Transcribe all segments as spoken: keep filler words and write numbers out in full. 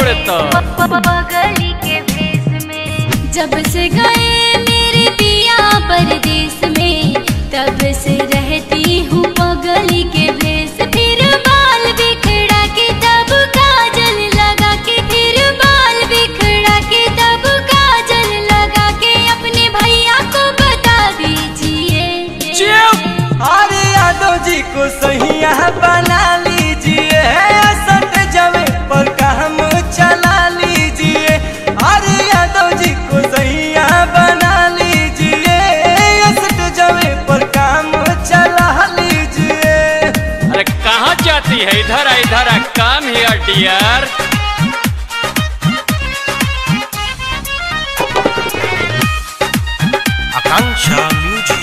रे तो पगली के भेस में। जब से गए मेरे पिया परदेश में, तब से रहती हूँ पगली के भेस। फिर बाल बिखरा के तब काजल लगा के, फिर बाल बिखरा के तब काजल लगा के, अपने भैया को बता दीजिए। अरे यादव जी को सहिया बना लीजिए, सट जमे पर काम चला लीजिए। अरे यादव जी को सहिया बना लीजिए, सट जमे पर काम चला लीजिए। अरे कहाँ जाती है? इधर आ इधर आ, काम हियर डियर। आकांक्षा म्यूजिक।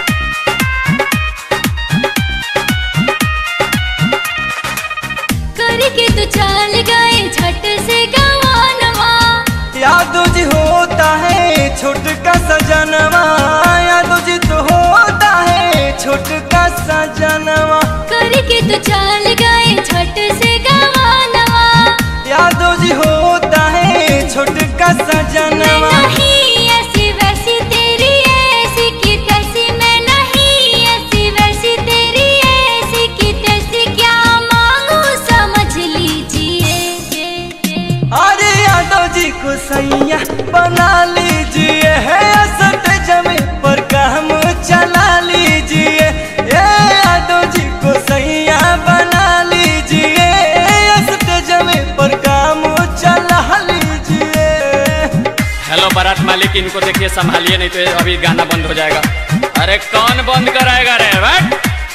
करके तो चल गए झट से गवानवा, यादव जी होता है छोटका सजनवा, यादव जी तो होता है छोटका सजनवा। करके तो चल गए झट से गवानवा, यादव जी होता है छोटका सजनवा। मैं नहीं ऐसी वैसी तेरी ऐसी की तैसी, मैं नहीं ऐसी वैसी तेरी ऐसी की तैसी, क्या मांगू समझ लीजिए। अरे यादव जी को सैया बना लीजिए, सट जमे पर काम चला लीजिए। ए यादव जी को सैया बना लीजिए, सट जमे पर काम चला लीजिए। हेलो बारात मालिक, इनको देखिए, संभालिए नहीं तो अभी गाना बंद हो जाएगा। अरे कौन बंद कराएगा रे? बैठ।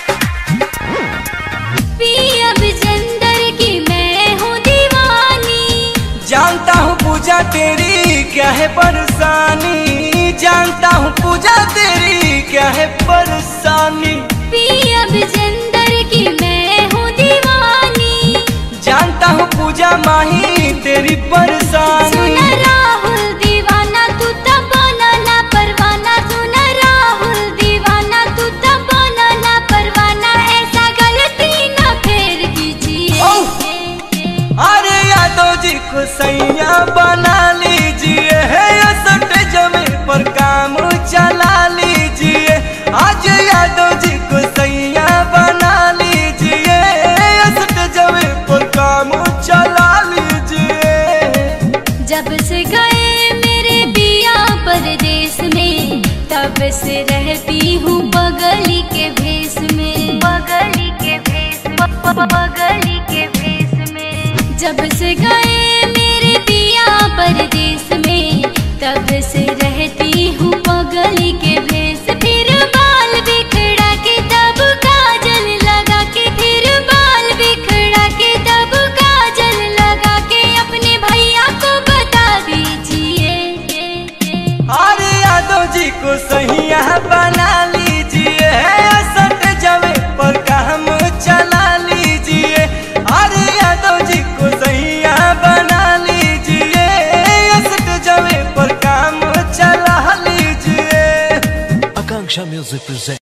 पिया विजेंदर की मैं हूँ दीवानी, जानता हूँ पूजा तेरी क्या है परेशानी, जानता हूँ पूजा तेरी क्या है परेशानी। पिया विजेंदर की मैं हूँ दीवानी, जानता हूँ पूजा माही तेरी परेशानी। सुना राहुल दीवाना तू तब ना परवाना, सुना राहुल दीवाना तू तब ना परवाना, ऐसा गलती ना फिर कीजिए। अरे यादव जी को सैया बना लीजिए, सट जमे पर काम चला लीजिए। आज यादव जी को सैया बना लीजिए, सट जमे पर काम चला लीजिए। जब से गए मेरे पिया परदेश में, तब से रहती हूँ बगली के भेस में। बगली के भेस बगली के भेस में। जब से गए मेरे पिया परदेश में, तब से रहती हूँ पगली के भेस। फिर बाल बिखरा के तब काजल लगा के, फिर बाल बिखरा के तब काजल लगा के, अपने भैया को बता दीजिए। अरे यादव जी को सहिया बना लीजिए, सट जमे पर काम चला लीजिए। अरे यादव जी को सहिया बना लीजिए, सट जमे पर काम चला लीजिए। Akanksha music present.